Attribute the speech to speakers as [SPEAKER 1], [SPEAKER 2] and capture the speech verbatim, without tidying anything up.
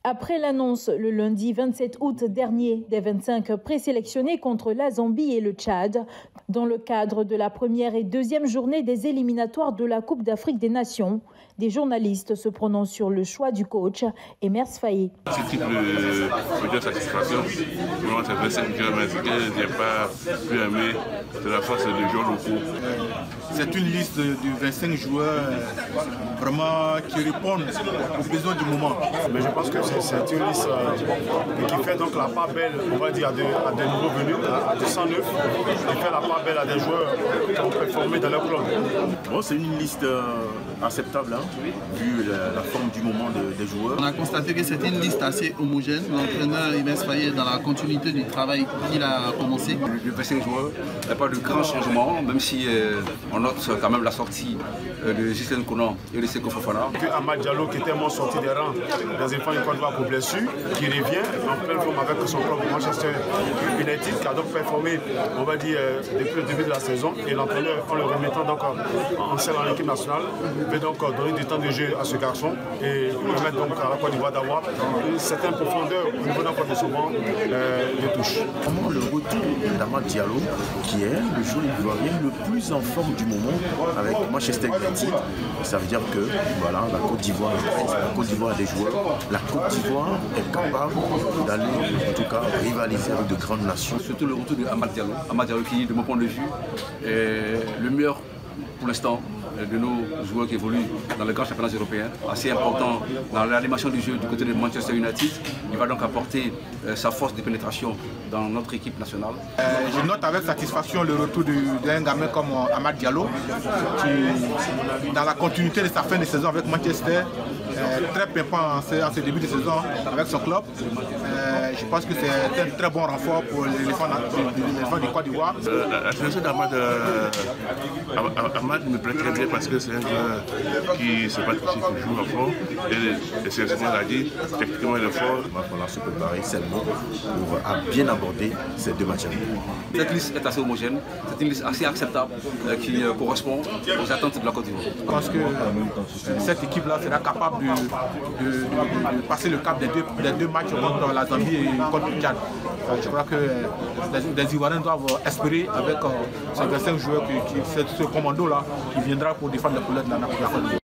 [SPEAKER 1] Après l'annonce le lundi vingt-sept août dernier des vingt-cinq présélectionnés contre la Zambie et le Tchad, dans le cadre de la première et deuxième journée des éliminatoires de la Coupe d'Afrique des Nations, des journalistes se prononcent sur le choix du coach Emers Faé.
[SPEAKER 2] Ce type de satisfaction, vraiment c'est vingt-cinq joueurs, mais ce que je n'ai pas pu aimer, c'est la force des joueurs locaux.
[SPEAKER 3] C'est une liste de vingt-cinq joueurs vraiment qui répondent aux besoins du moment. Mais je pense que c'est une liste euh, qui fait donc la part belle, on va dire, à des de nouveaux venus, à des cent neuf, qui fait la part belle à des joueurs qui ont performé dans leur club.
[SPEAKER 4] Bon, c'est une liste euh, acceptable, hein, vu la, la forme du moment de, des joueurs.
[SPEAKER 5] On a constaté que c'était une liste assez homogène. L'entraîneur Emers Faé est dans la continuité du travail qu'il a commencé.
[SPEAKER 6] Le vingt-cinq joueurs, il n'y a pas de grand changement, même si euh, on note quand même la sortie euh, de Ghislaine Konan et de Seko Fofana.
[SPEAKER 3] Amad Diallo, qui était mort sorti des rangs dans un fan de Côte d'Ivoire pour blessure, qui revient en pleine forme avec son club Manchester United, qui a donc performé, on va dire, depuis le début de la saison. Et l'entraîneur, en le remettant donc en scène en équipe nationale, veut donc donner du temps de jeu à ce garçon et permettre donc à la Côte d'Ivoire d'avoir une certaine profondeur au niveau d'un côté souvent euh, de touche.
[SPEAKER 4] Vraiment le retour d'Amad Diallo, qui est le joueur ivoirien le plus en forme du moment avec Manchester United. Ça veut dire que voilà, la Côte d'Ivoire la Côte d'Ivoire a des joueurs. La Côte d'Ivoire est capable d'aller, en tout cas, rivaliser avec de grandes nations.
[SPEAKER 6] Surtout le retour d'Amad Diallo. Amad Diallo qui, de mon point de vue, est le meilleur pour l'instant de nos joueurs qui évoluent dans les grands championnats européens, assez important dans l'animation du jeu du côté de Manchester United. Il va donc apporter euh, sa force de pénétration dans notre équipe nationale.
[SPEAKER 3] Euh, je note avec satisfaction le retour d'un gamin comme Amad Diallo, qui, dans la continuité de sa fin de saison avec Manchester, euh, très pimpant en ce, en ce début de saison avec son club. Euh, je pense que c'est un très bon renfort pour l'éléphant du Côte d'Ivoire.
[SPEAKER 2] Euh, la, la sélection d'Amad euh, Amad me plaît très bien parce que c'est un joueur qui se bat aussi, qui joue à fond. Et le sélectionneur l'a dit, techniquement il est fort.
[SPEAKER 4] Il va falloir se préparer seulement pour bien aborder ces deux matchs.
[SPEAKER 6] Cette liste est assez homogène, c'est une liste assez acceptable euh, qui euh, correspond aux attentes de la Côte d'Ivoire.
[SPEAKER 3] Je pense que euh, cette équipe-là sera capable de, de, de, de passer le cap des deux, des deux matchs contre la Zambie et contre le Tchad. Euh, je crois que euh, les, les Ivoiriens doivent espérer avec euh, ces vingt-cinq joueurs, qui, qui, ce commando-là qui viendra pour défendre les couleurs de la Côte d'Ivoire.